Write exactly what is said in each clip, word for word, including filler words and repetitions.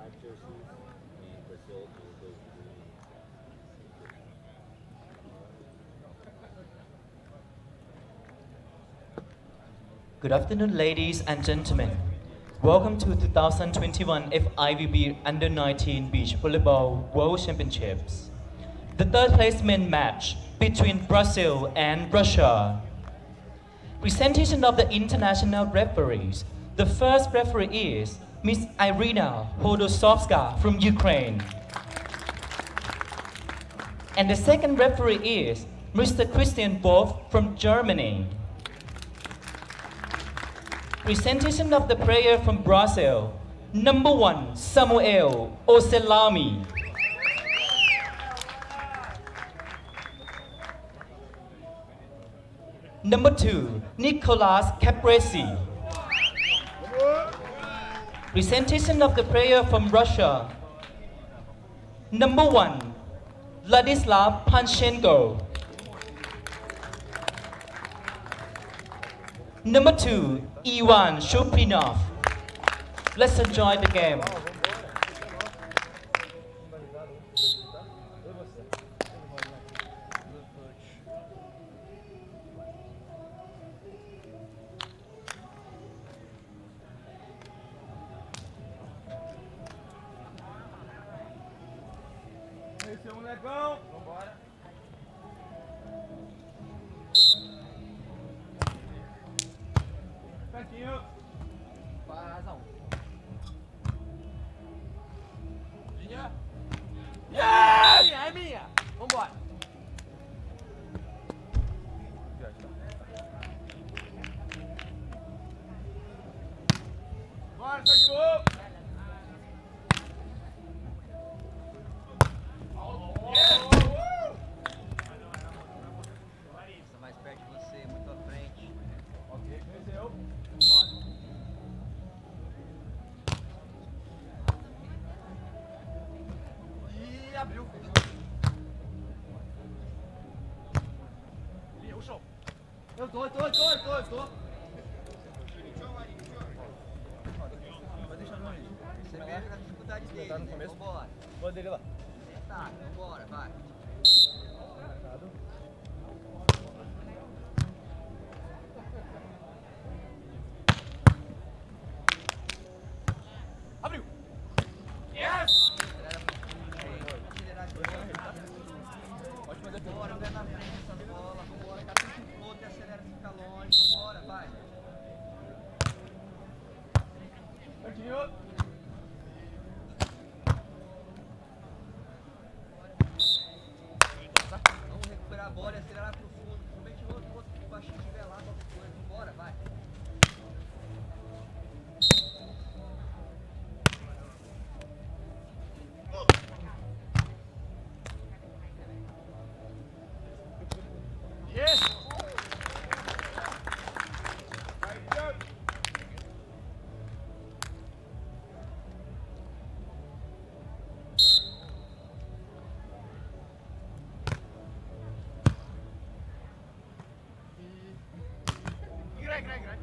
Good afternoon, ladies and gentlemen. Welcome to two thousand twenty-one F I V B Under nineteen Beach Volleyball World Championships. The third placement match between Brazil and Russia. Presentation of the international referees. The first referee is Miss Irina Hodosovska from Ukraine. And the second referee is Mister Christian Wolf from Germany. Presentation of the player from Brazil. Number one, Samuel Oselami. Number two, Nicolas Capresi. Presentation of the player from Russia. Number one, Vladislav Panchenko. Number two, Ivan Shuprinov. Let's enjoy the game. Esse é um legão. Vambora. Cantinho. Faz um. Linha. Yes! É minha. Vambora. Bora, tá de boa. Abriu. Eu show. Eu tô, eu tô, eu tô, eu tô, eu tô. Vai deixar no ritmo. Você pega a dificuldade dele. Tá no começo? Vambora. Vou dele lá. Tá, vambora, vai. Abriu. Yes! Pode fazer tudo. Bora, pé na frente essa bola, vambora, cata o outro e acelera, fica longe, vambora, vai. Cantinho. Vamos recuperar a bola e acelerar pro fundo, principalmente o outro, o outro que baixinho estiver lá, qualquer coisa, vambora, vai. Yes! Играй, играй, играй.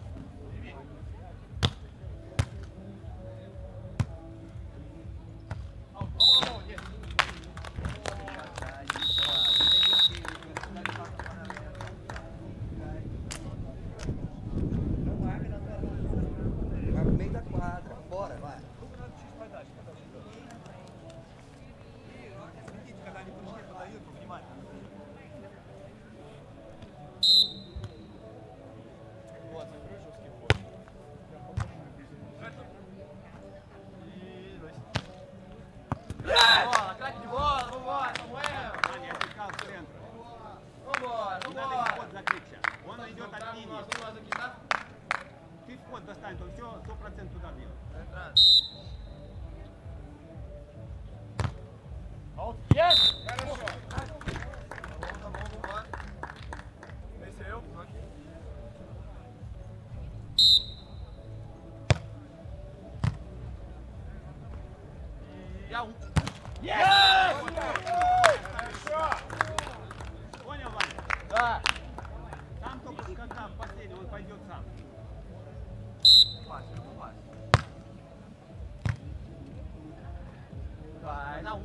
Достань, то все, сто процентов туда бил. Аут. Yes! Хорошо. Tá bom, vambora. Desceu. E a um. Yes! Хорошо. Понял, Ваня? Да. Там только когда последний, он пойдет сам. Fácil, muito fácil. Vai, na um.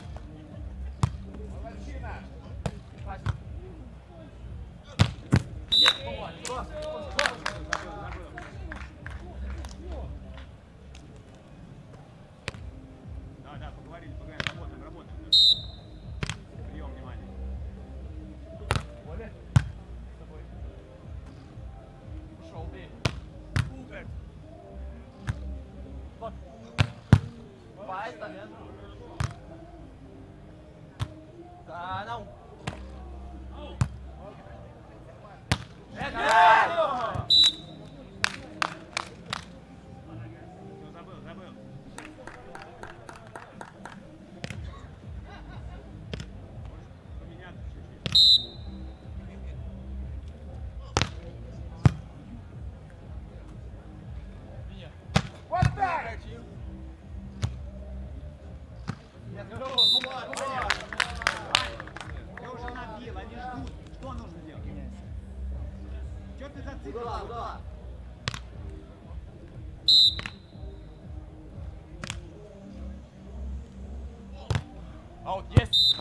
Да, да, поговорили, поговорили, работаем, работаем. Прием, внимание. Оля, с тобой. Ушел, бей. Убер. Вот. Vai, tá vendo? Tá, não. É, cara! Забыл, забыл. Поменяться чуть-чуть. Вот так! Нет, готово, вумбара, вумбара! Ты уже набил, они ждут. Что нужно делать? Чё ты зацикливаешься? Аут, есть!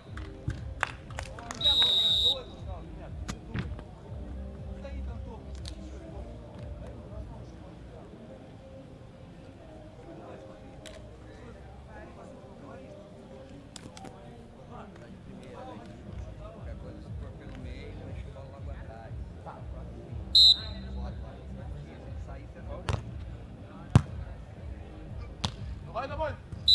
Давай, давай!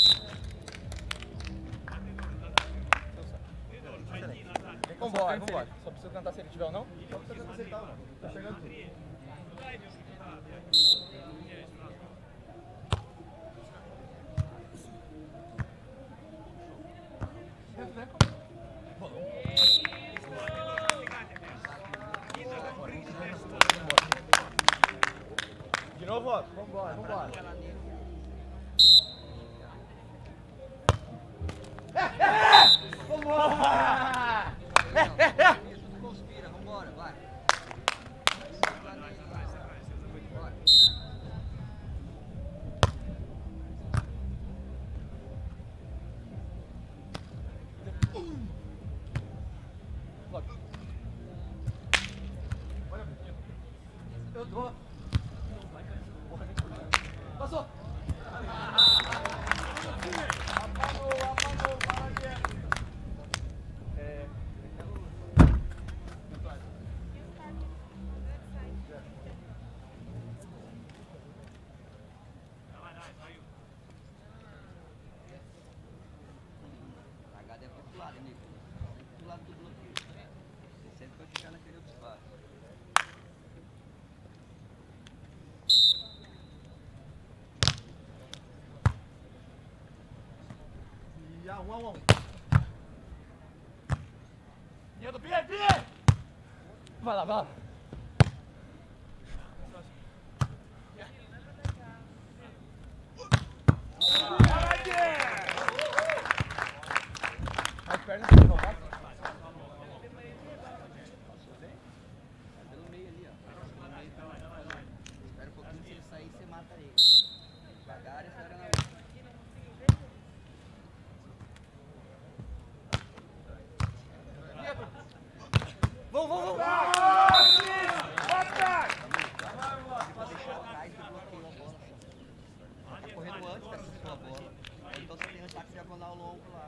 Vambora, vambora. Só precisa cantar se ele tiver ou não? Só precisa cantar se ele tá ou não. Tá chegando tudo. De novo, ó. Vambora, vambora. Vambora! É, é, é! Conspira, vambora, vai. Eu dou. Passou. Apagou, apagou, para aqui. É. Cagada é pro outro lado, Nico. Do lado do bloqueio. Você sempre vai ficar naquele outro espaço. E a um a um. Dedo, pia, pia! Vai lá, vai lá. As pernas estão salvadas? Pelo meio ali, ó. Espera um pouquinho, se ele sair, você mata ele. Devagar e espera na outra. Vamos, vamos, vamos! Bota! Vou deixar atrás do bloqueio a bola. Tá correndo antes dessa sua bola. Ou então você tem um ataque diagonal longo lá.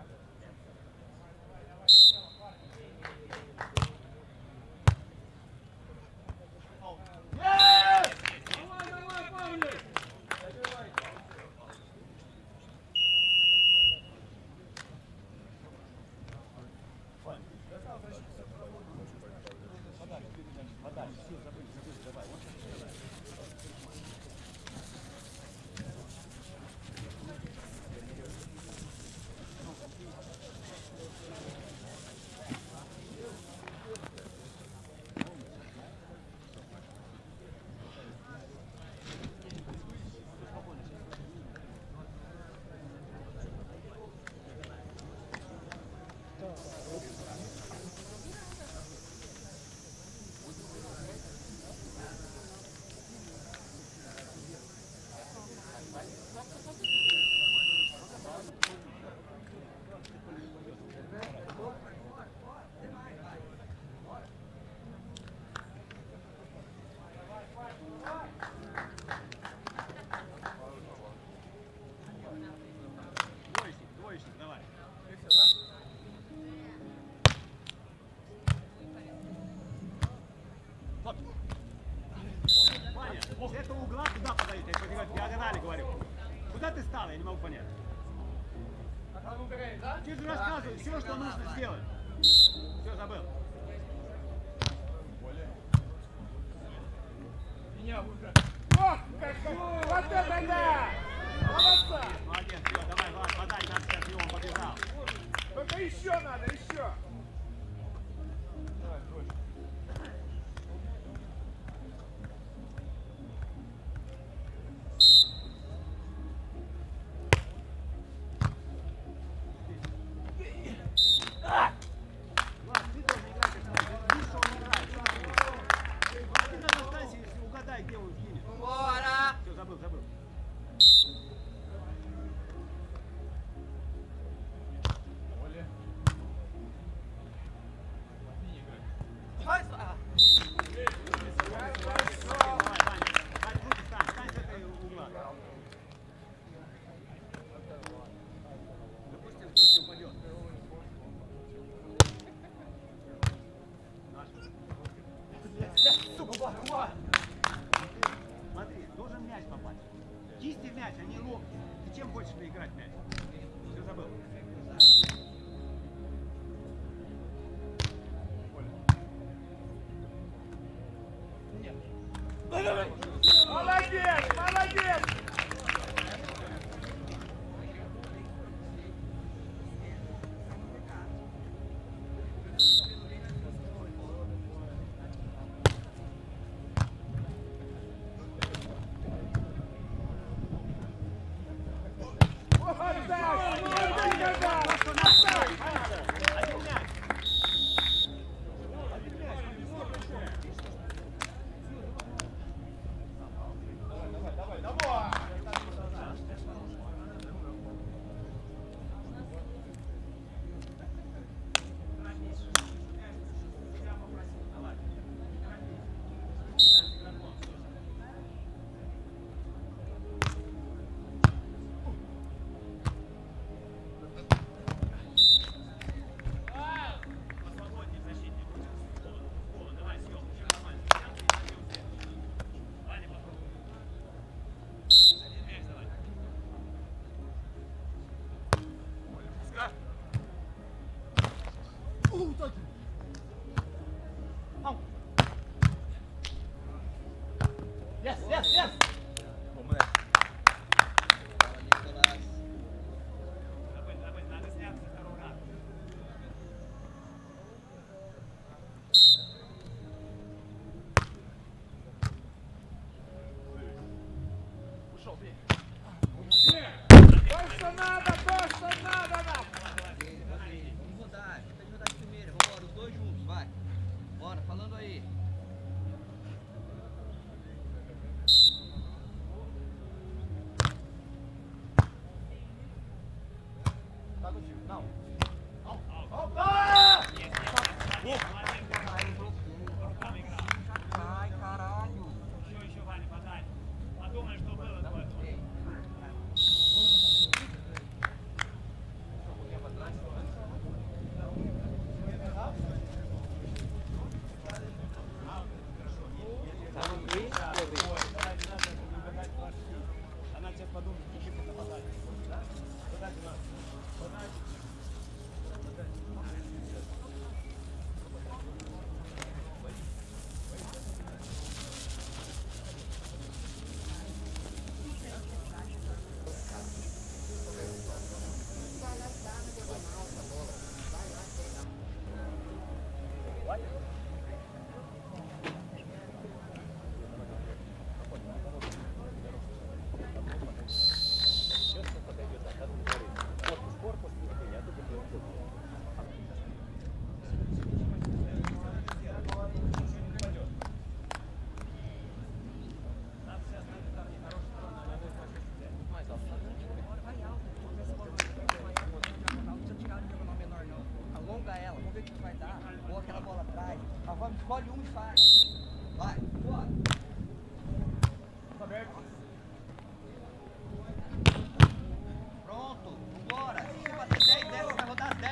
Ваня, с этого угла куда подойти? Я по диагонали говорю. Куда ты стал? Я не могу понять. Ты же рассказывай все, что нужно сделать. Все, забыл. О, какой! Вот это да! Молодца! Молодец, все, давай, Влад, подай, надо сейчас его, он побежал. Только еще надо, еще! Давай, больше. Влад, ты тоже играй как надо. Видишь, что он играет. Ты на дистанции угадай, где он кинет. Все, забыл, забыл. Давай, Ваня, Вань, крути, стань, стань с этой угла. Допустим, сколько упадет. Смотри, должен мяч попасть. Кисти в мяч, а не локти. Ты чем хочешь поиграть мяч? Все забыл. Молодец, молодец! Вот так, молодец, да! Один мяч. Один мяч. Давай, давай! Посвободнее защитник. О, давай, съем, все нормально. Ваня, попробуй. Один мяч давай. Yes, yes, yes! Забыть, забыть, надо сняться со второго раза. То, что надо, то, что надо нам! Vamos rodar, tenta de rodar de primeira, vambora, os dois juntos, vai. Bora, falando aí. Tá contigo, não. Ai, caralho. Еще, еще, Ваня, подай. Подумай, что было твое. Она сейчас подумает, какие мы нападали. Подать надо. Подать. Alonga ela, vamos ver o que vai dar. Ou aquela bola atrás. Mas vamos, escolhe um e faz. Vai, bora. Pronto, vambora. Se bater dez, dez, vai rodar dez.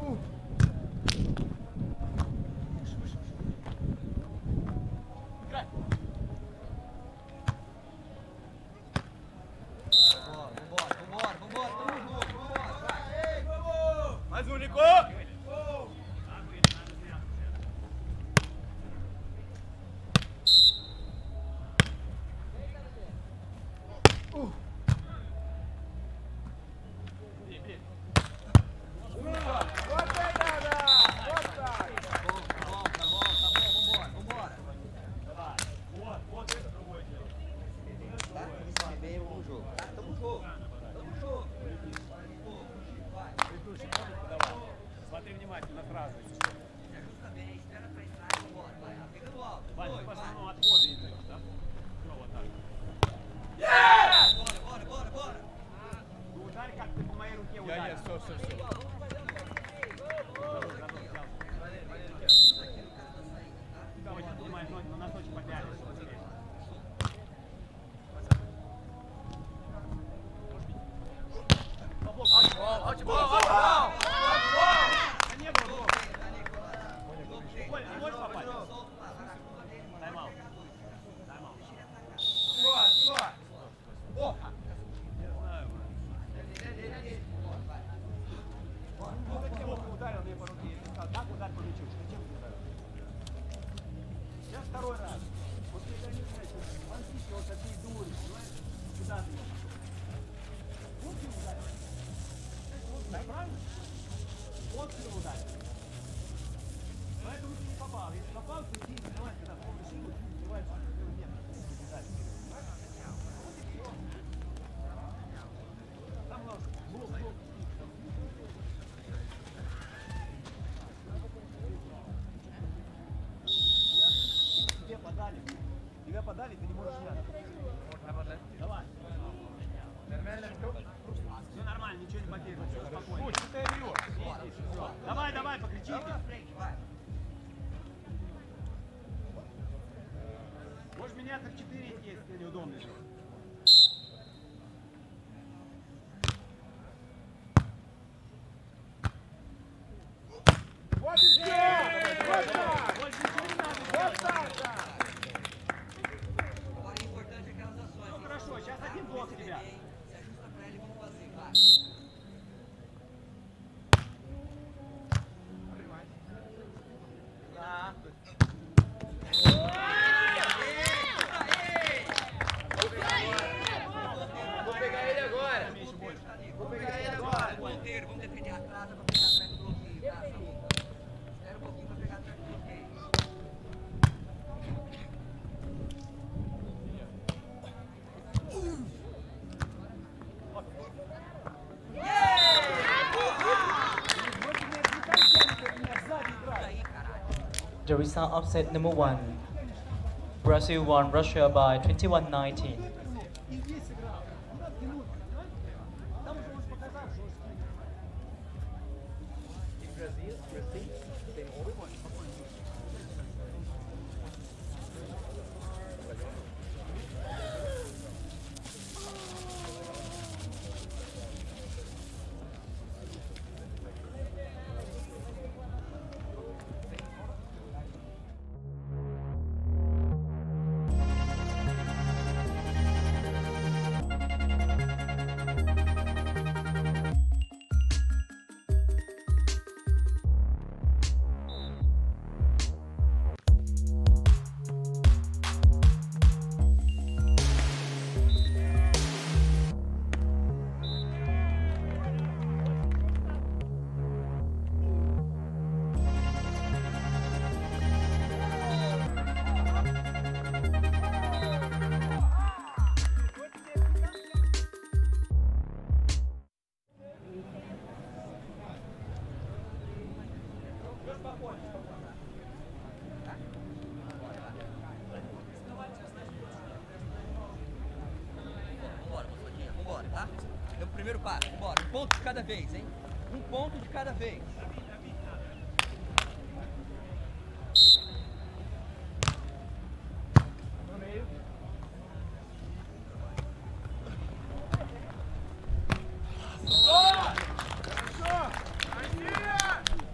Vambora, vambora, vambora, tamo junto, vambora. Mais um, Nico! Смотри внимательно сразу. Вань, ты в основном отходы идешь, да? Все, вот так. Bora, bora, bora. Ну ударь, как ты по моей руке Я, ударил. я, все, все, все. Очень внимательно, ноги на носочек попялись. Да не было блока. Коля, не можешь попасть? Тайм-аут. Тайм-аут. Стой, стой! О! Не знаю. Ну зачем он ударил мне по руке? Если сказал, как удар по мячу? Зачем ты ударил? Сейчас второй раз. Вот если они, знаете, мальчишки вот такие дури, понимаешь? Куда ты? Вот ты ударил. Да, правильно? Вот ты ударил. Поэтому ты не попал. Если попал, то иди, давай, когда в полную силу, сбиваешь, нет. Там у нас блок, блок. Тебе подали. Тебя подали, ты не можешь снять. Давай. Все нормально, ничего не потеряно, все спокойно. Пусть, ты орешь. Всё. Давай, давай, покричи. Можешь меняться в четыре, если тебе неудобно. Вот и все! Вот так! Больше ничего не надо. Вот так, да! Agora o importante é aquelas ações. Ну хорошо, сейчас один блок тебя. Se ajusta pra ele, vamos fazer, vai. Vou pegar ele agora! Vou pegar ele agora! Ponteiro, vamos defender atrás pra pegar atrás do bloqueio, tá? Espera um pouquinho pra pegar atrás do bloqueio. The result of set number one. Brazil won Russia by twenty-one nineteen. И весь играл. Куда тянуть? Там уже он показал жесткий. Vambora, moçadinha, vambora, tá? Deu o primeiro passo, vambora. Um ponto de cada vez, hein? Um ponto de cada vez. No meio. Fechou! Fechou! Aí!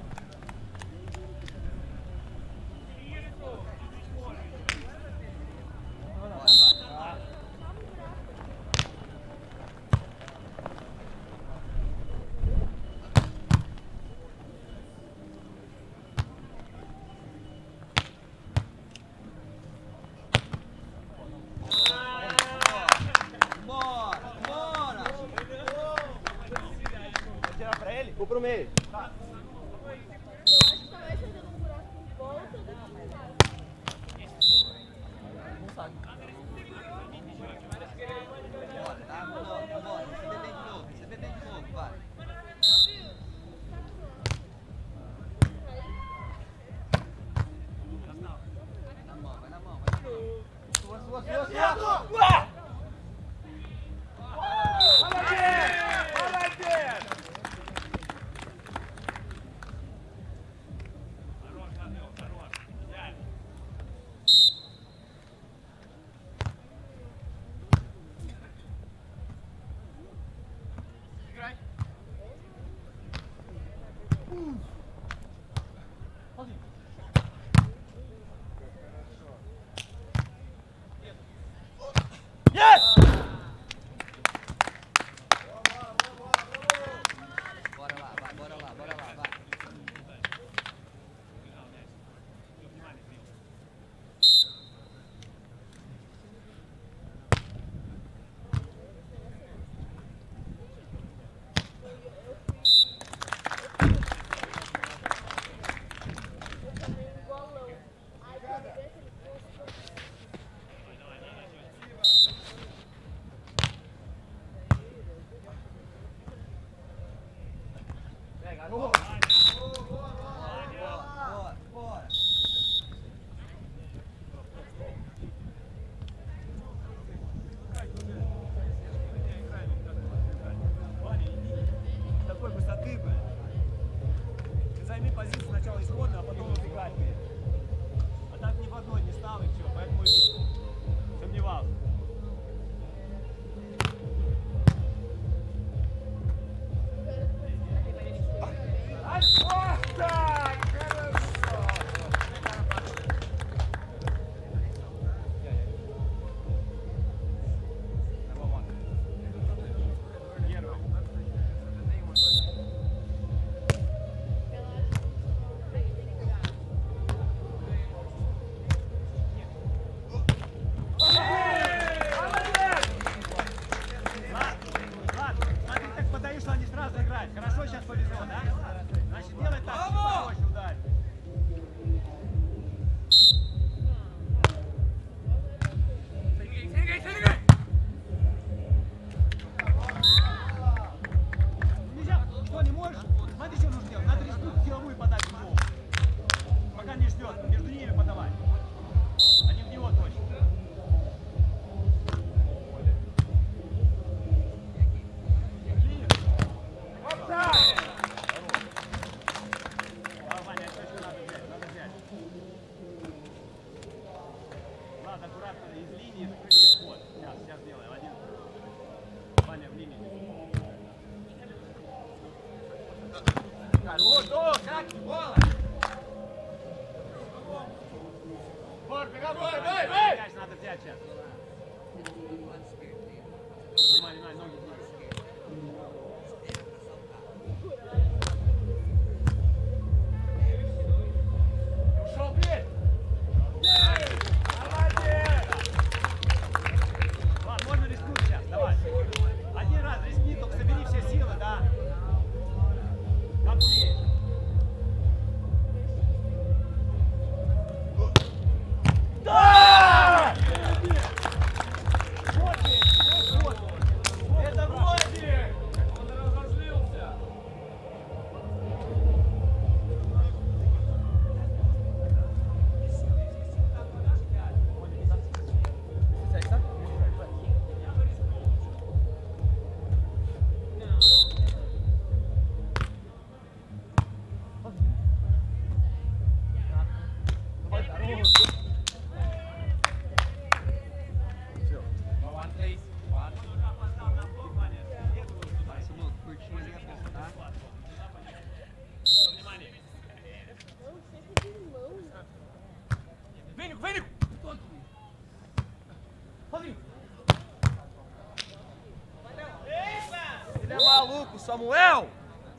Samuel!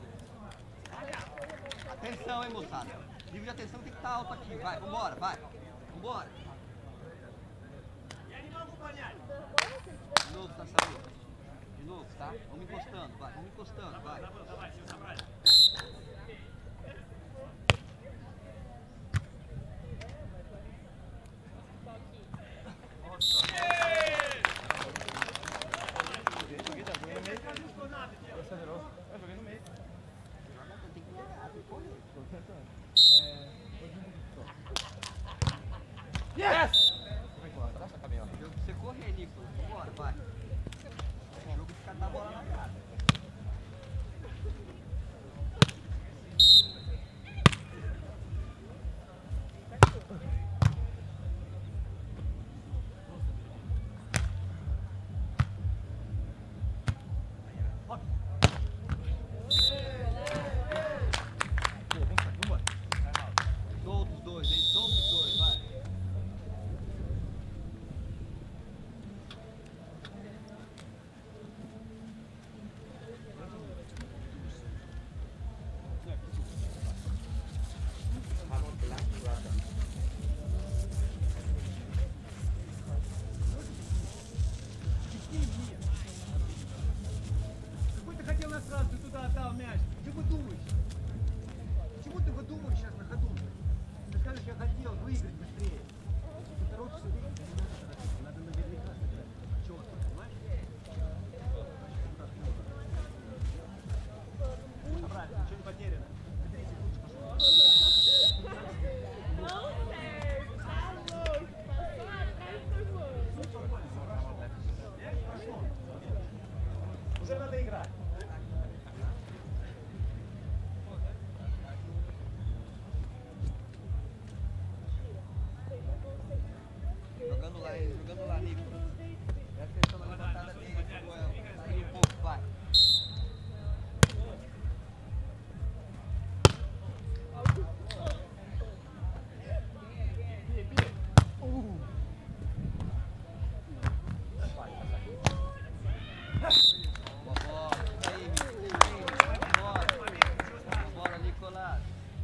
Atenção, hein, moçada. O nível de atenção tem que estar alto aqui. Vai, vambora, vai. Vambora. De novo, tá, Samuel? De novo, tá? Vamos encostando, vai. Vamos encostando, vai. Yes! Você correr, Nicolas. Vambora, vai. O jogo de catar a bola na cara. Solta os dois, hein? Solta os dois, vai. Какой ты хотел нас сразу, ты туда отдал мяч. Ты выдумаешь. Почему ты выдумаешь сейчас на ходу? Ты скажешь, я хотел выиграть быстрее. Ты торопишься выиграть, не надо торопиться. Надо наверняка сыграть. Четко, понимаешь? Обратно, ничего не потеряно. Три секунды пошло. Уже надо играть. Jogando lá, jogando lá, Nicolas. Presta atenção na levantada dele, Samuel. Sai um pouco, vai. Boa bola. Isso aí, Nicolas. Vambora. Vambora, Nicolas.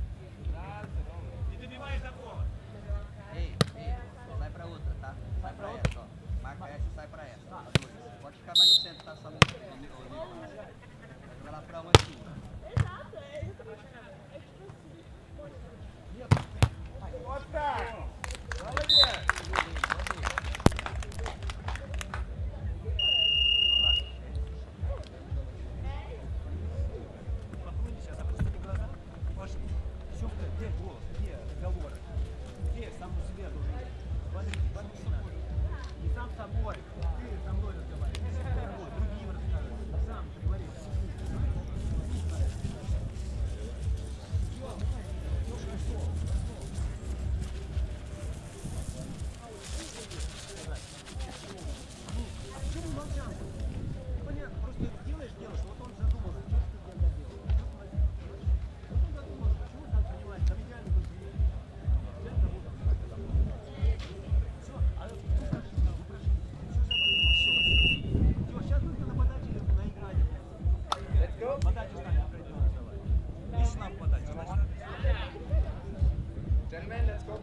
Не добиваешь до пола. Ei, ei, sai pra outra, tá? Sai pra essa, ó. Marca essa e sai pra essa. A duas. Pode ficar mais no centro, tá? Só no Nicolas. Vai jogar lá pra uma aqui. Вот так. Молодец. Подумайте сейчас, опустите глаза. Ваш Сёмка, где голос, где разговоры? Где сам по себе должен быть? Смотрите, смотрите надо. Не сам с собой. Ты со мной разговариваешь. Не с собой, другим рассказываешь. Сам поговори. А почему молчал? Понятно, просто делаешь, делаешь, вот он задумался, что ты тогда делаешь? Вот он задумался, почему так понимаешь, там идеально был свет. Взять кого-то. Все, а ну прошли, ну прошли. Все закрыли. Все, сейчас нужно на подаче наиграть. Подачу стали определенно давай. Видишь нам подачу, значит. Gentlemen, let's go.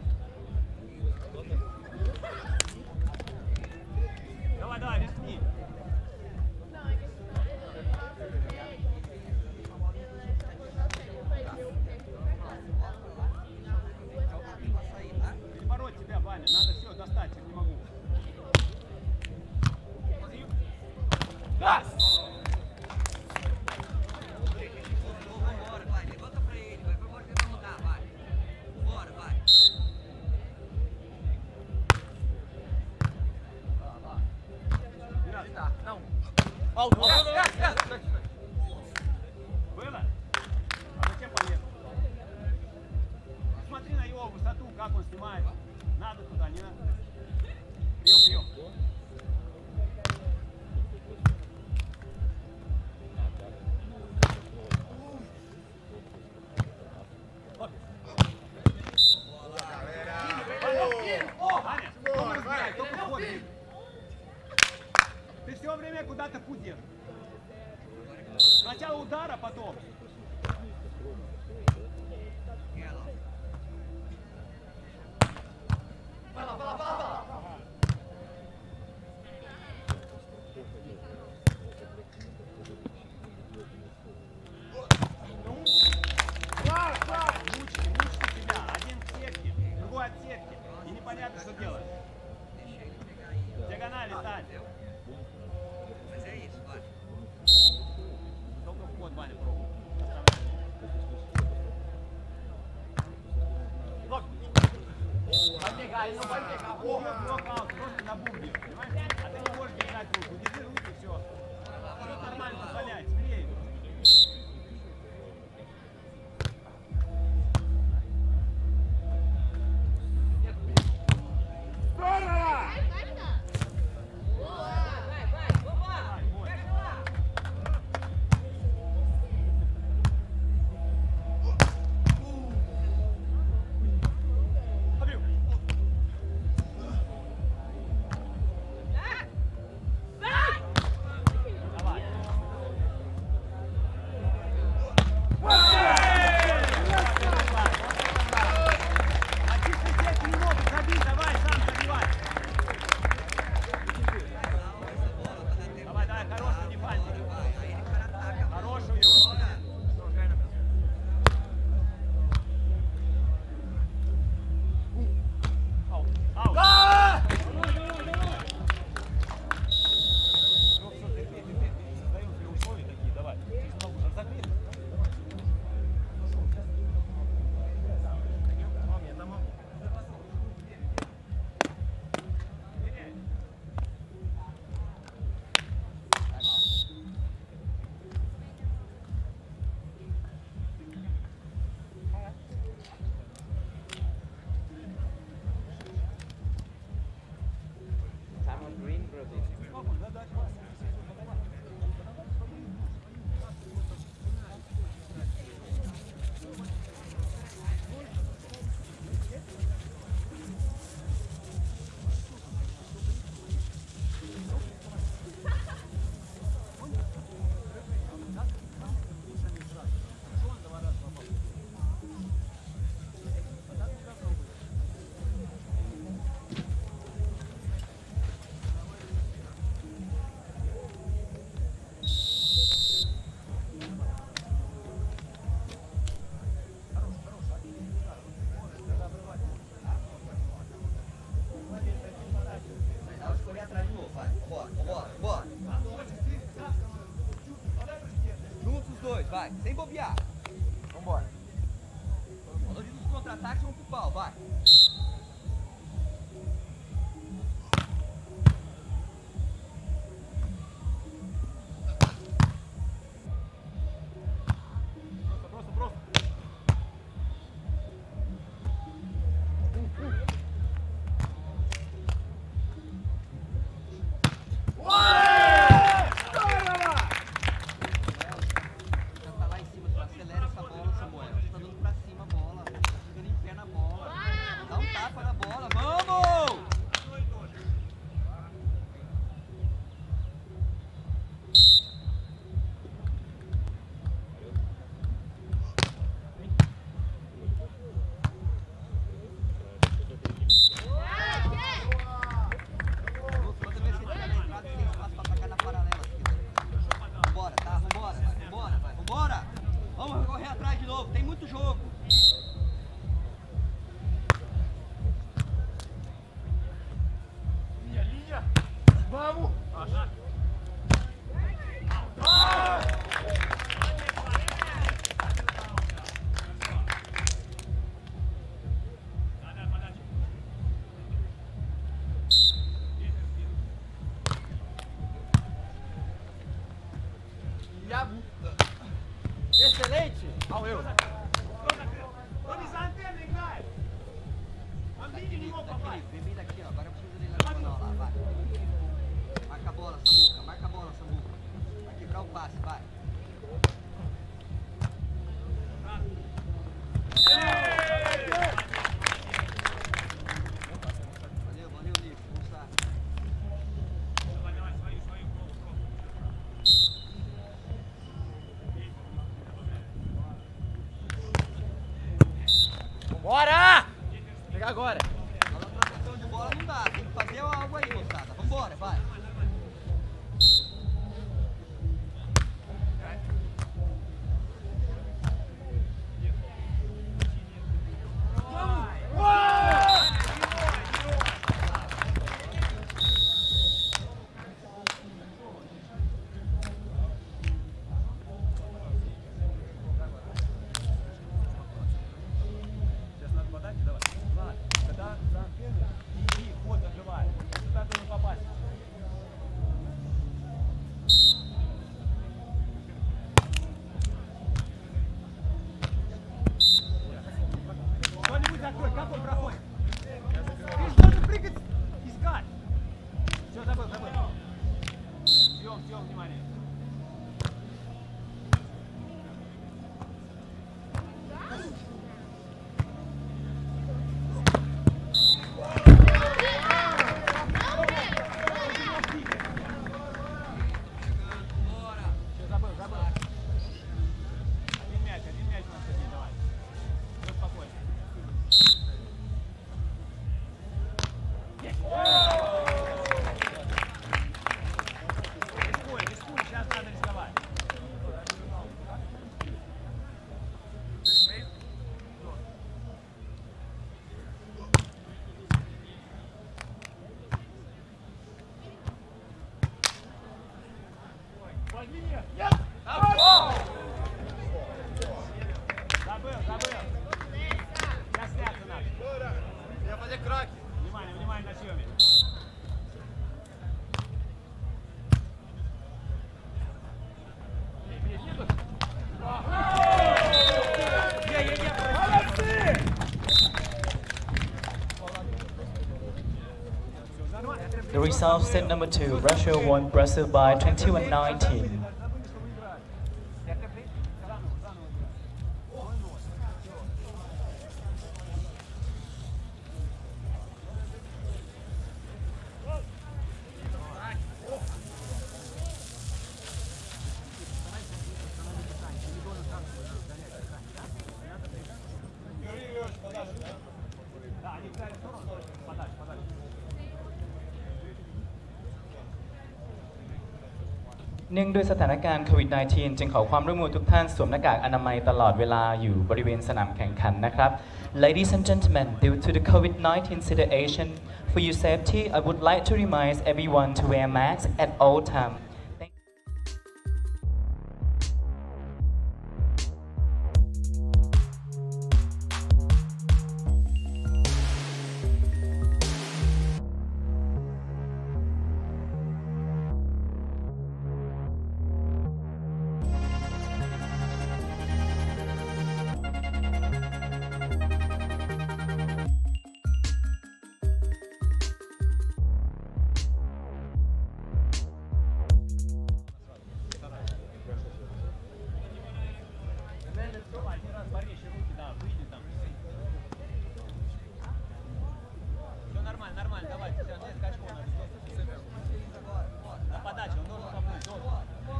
Давай, давай, рискни. Перебороть тебя, Ваня, надо все достать, я не могу. Газ! Vambora, vai. Levanta pra ele, vai. Vambora tentar mudar, vai. Bora, vai. Não. Было? А зачем поехал? Смотри на его высоту, как он снимает. Надо туда, не надо. Прием, прием. Аня, кто разбирает, кто подходит? Ты все время куда-то путь держишь. Сначала удар, а потом. Мучите, мучите себя. Один в сетке, другой от сетки. И непонятно, что делать. Диагонали стань. Mas é isso, vai. Только вход, Ваня, пробуй. ele não vai pegar. Porra, blocar, просто на бубне, понимаешь? А ты не можешь держать руку. Держи руку и все. Все нормально, позволяй, смелее. Vai, sem bobear. Vambora. Valoriza os contra-ataques, vamos pro pau, vai. Просто, просто. Vamos! Excelente! Ao eu! Vermelho aqui, ó. Agora precisa dele na diagonal lá, vai. Marca a bola, Samuca. Marca a bola, Samuca. Vai quebrar o passe, vai. Valeu, valeu, Nico. Vamos lá. Vambora! Vou pegar agora. Agora trocação de bola não dá. Tem que fazer algo aí, moçada. Vambora, vai. Сейчас надо подать, давай. Ладно, когда за первый. закрой, как он проходит? Ты же должен прыгать, искать. Все, забыл, забыл. Съем, съем, внимание. Все, забыл, забыл. Один мяч, один мяч у нас один, давай. Все спокойно. Рискуй, рискуй, сейчас надо рисковать. Возьми меня. Забыл, забыл. Сейчас сняться надо. Я fazer craque. Внимание, внимание на съеме. The result set number two, Russia won Brazil by twenty-one nineteen. Да, они взяли в сторону. Подальше, подальше. เนื่องด้วยสถานการณ์โควิด สิบเก้า จึงขอความร่วมมือทุกท่านสวมหน้ากากอนามัยตลอดเวลาอยู่บริเวณสนามแข่งขันนะครับ Ladies and gentlemen, due to the COVID nineteen situation, for your safety, I would like to remind everyone to wear masks at all times. Один раз порежь руки, да, выйди там. Все нормально, нормально, давайте, все, нет скачков надо сделать. На подаче, он должен поплыть, должен.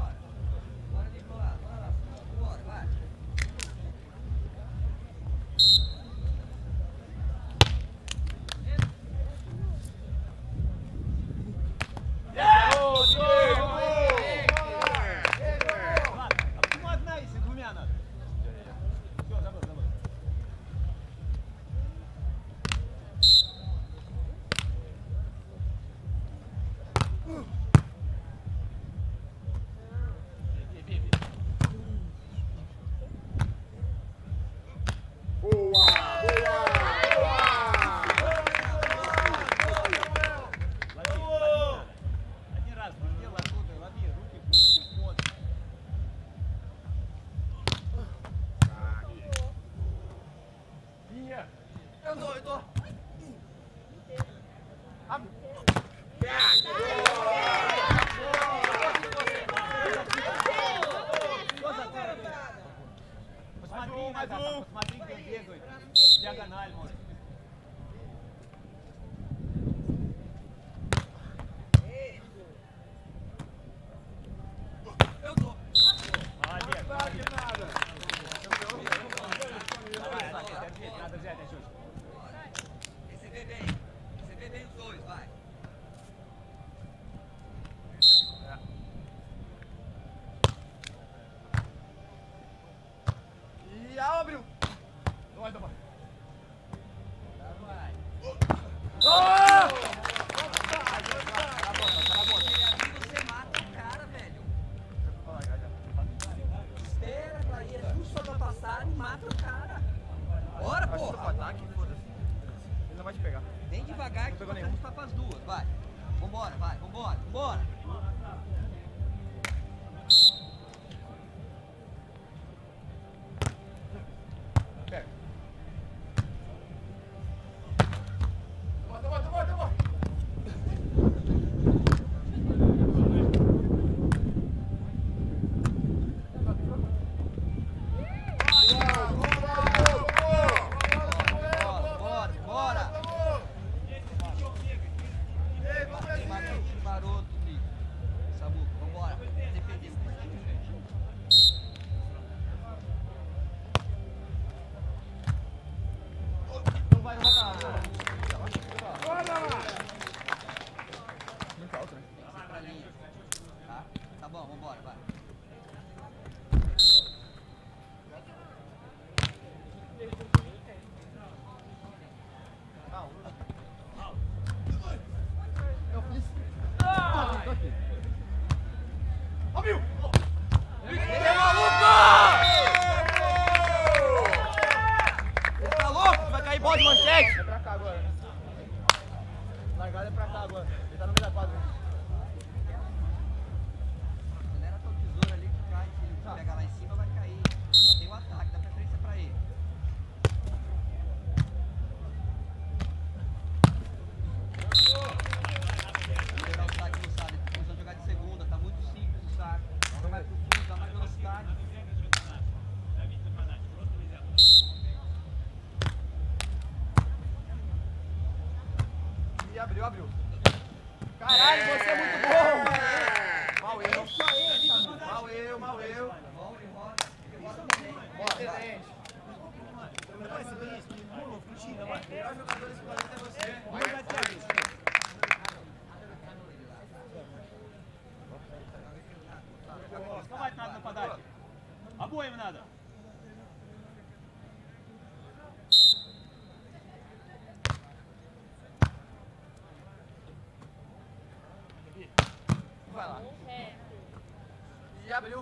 Ладно, а почему одна, если двумя надо? Все, забыл, забыл. Бей, бей, бей. Лови, лови надо. Один раз сделал оттуда, лови, руки вниз, вот. Нет. Eu tô, eu tô. Посмотри назад, там, посмотри, где бегают. Диагональ, может. Eu tô. Молодец, молодец. Давай, ответь, ответь, надо взять очечки. Receber bem. Receber bem os dois, vai. E abriu. Давай, давай. Давай. Ah! E ali você mata o cara, velho. Espera, Clarinha, justo pra tua passada e mata o cara. Bora, Acho que pô. pro ataque, foda-se. Ele não vai te pegar. Vem devagar que pegou tu nenhum. tá com as duas, vai. Vambora, vai, vambora, vambora. Pega. pode, manchete! É pra cá agora. Largada é pra cá agora. Ele tá no meio da quadra. Acelera teu tesouro ali que cai. Se ele pegar lá em cima, vai cair. Só tem o ataque, dá preferência pra ele. Vou pegar o saque no saque. Depois vão jogar de segunda. Tá muito simples o saque. Não vai pro fundo, dá mais velocidade. E abriu, abriu. Caralho, você é muito bom! Mal eu. Mal eu, mal eu. Excelente. Melhor jogador desse planeta é você. Вставать надо на подаче. Обоим надо. Vai lá. E abriu.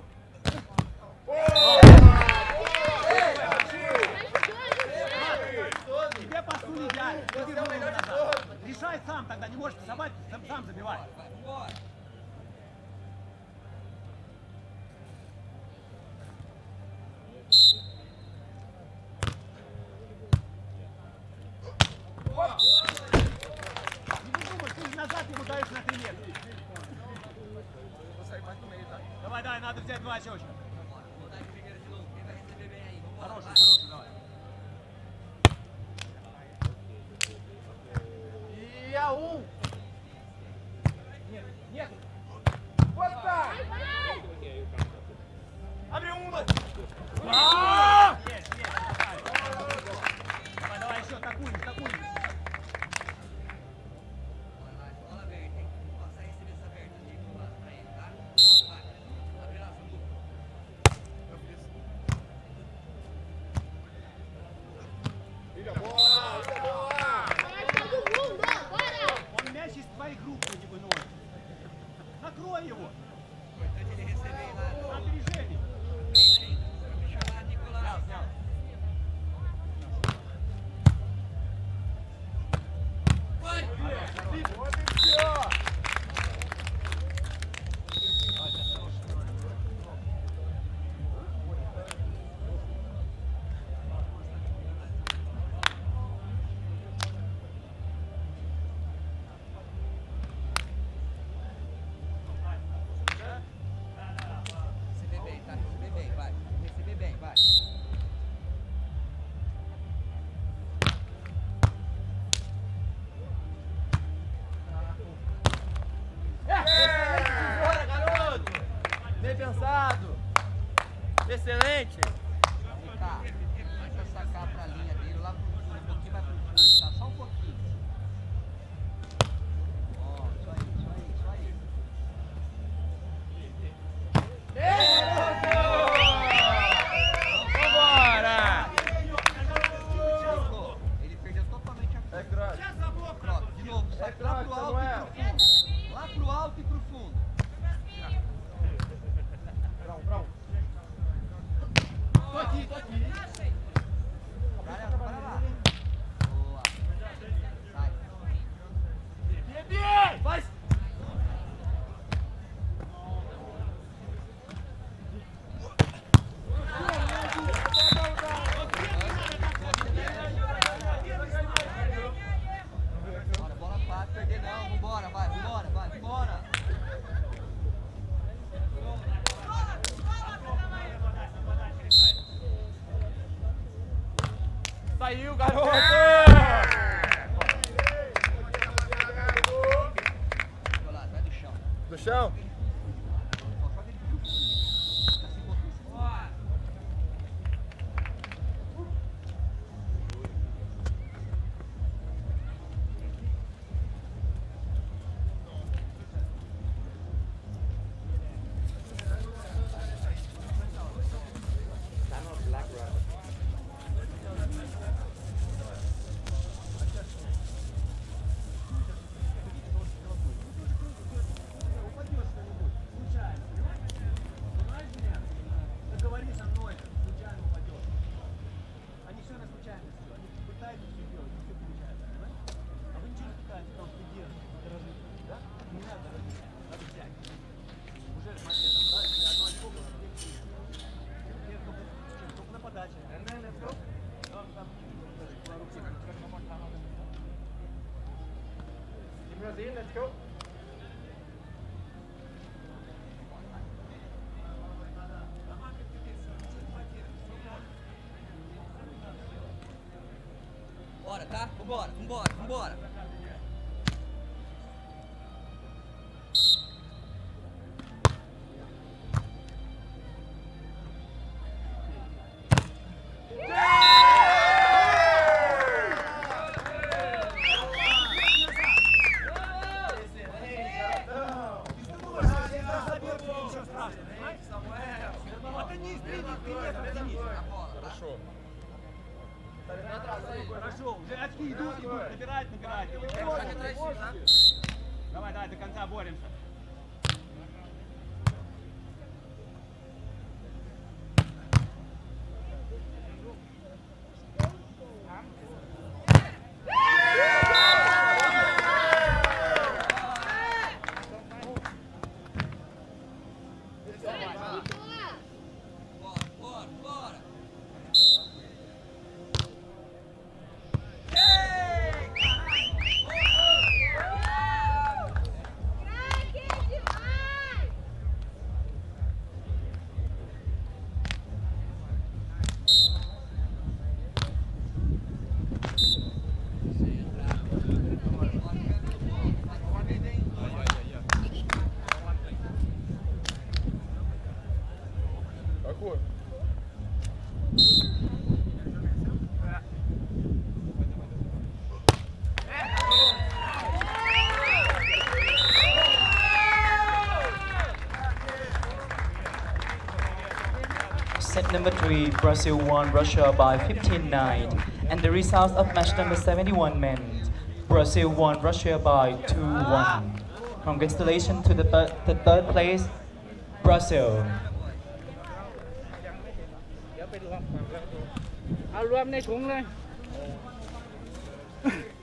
Тебе пасули взяли. Решай сам тогда, не можешь пасовать, сам, сам забивай. Не думай, ты назад ему даешь на три метра. Давай, давай, надо взять два очечка. Хороший, хороший, давай. E a um. Нет. Вот так. Abriu um, dois. А! Есть, есть, давай, давай еще, такую, такую. Bola verde, tem que passar em cima dessa verde ali pra ele, tá? Vai, abre lá, Samu. Liga a bola, liga a bola. Он мяч из твоих рук вроде ноль. Накрой его. Importante ele receber lá. На опережение. Deixa lá, Nicolás. Receber bem, tá? Receber bem, vai. Receber bem, vai. Bora, garoto! Bem pensado! Excelente! Vem cá. Deixa eu sacar pra linha dele lá pro fundo. Um pouquinho vai pro fundo, tá? Só um pouquinho. Ó, isso aí, isso aí, isso aí. Vambora! Ficou. Ele perdeu totalmente a É cor. cross. Cross, de novo, É saque lá cross, pro alto Samuel. e pro fundo. Lá pro alto e pro fundo. Pra um, pra um. Tô aqui, tô aqui. Para, para lá. Boa. Sai. Vai! Bora, bola fácil, perder não. Vambora, vai, vambora, vai, vambora. Saiu, garoto! Nicolás, vai do chão. Do chão. Só joga ele pro fundo. Já se botou em cima. Brazil, let's go. Bora, tá? Vambora, vambora, vambora. Хорошо. Хорошо, уже очки идут, идут, набирать, набирать. Давай, давай, до конца боремся. Bora, bora. Какой? Set number three, Brazil won Russia by fifteen nine. And the results of match number seventy-one men, Brazil won Russia by two one. Congratulations to the, third the third place, Brazil. เดี๋ยวไปรวมก่อนครับเอารวมในถุงเลย